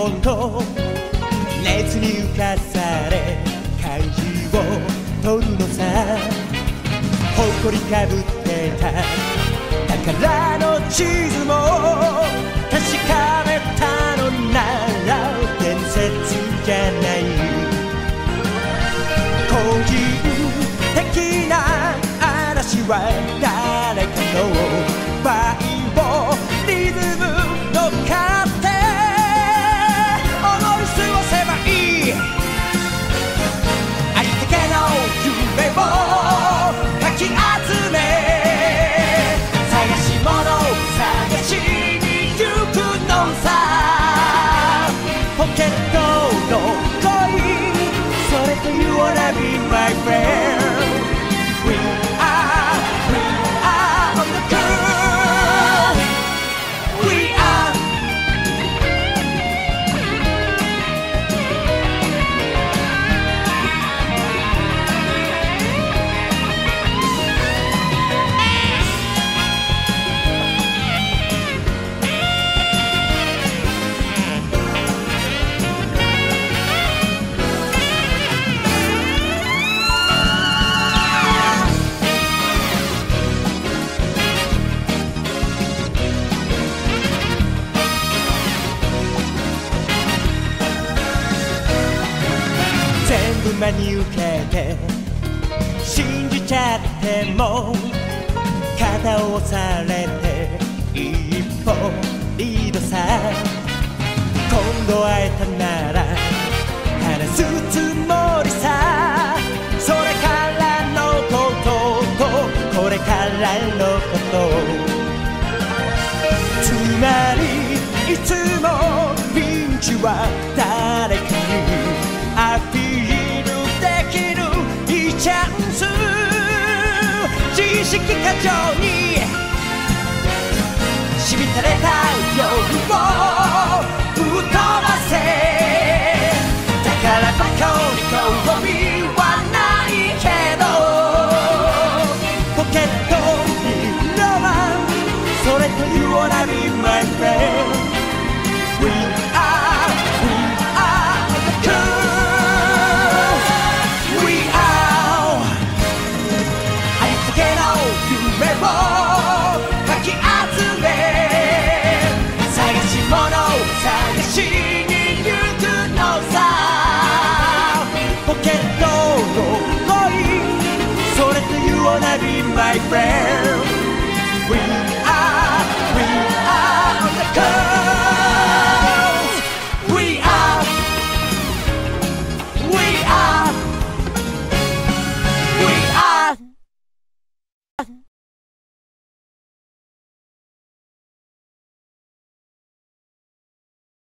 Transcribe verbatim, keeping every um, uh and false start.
もの熱に浮かされ漢字を取るのさ。誇りかぶってた宝の地図も確かめたのなら伝説じゃない。個人的な嵐は誰かのバイオリズム乗っかって思い過ごせばいい。ありったけの夢をかき集め探し物探しに行くのさ。ポケットの恋それと You wanna be my friend。 We are, we are on the groove。 We are全部真に受けて信じちゃっても肩を押されて一歩リードさ。今度会えたなら話すつもりさ。それからのこととこれからのことつまりいつもピンチは誰かにアピールできるいいチャンス。自意識過剰にしみたれた夜を吹っ飛ばせ。だからバカに興味はないけどポケットにロマンそれと You wanna be my friend。 We are, we are the cool。夢をかき集め探し物探しに行くのさ。ポケットの恋それと You wanna be my friend。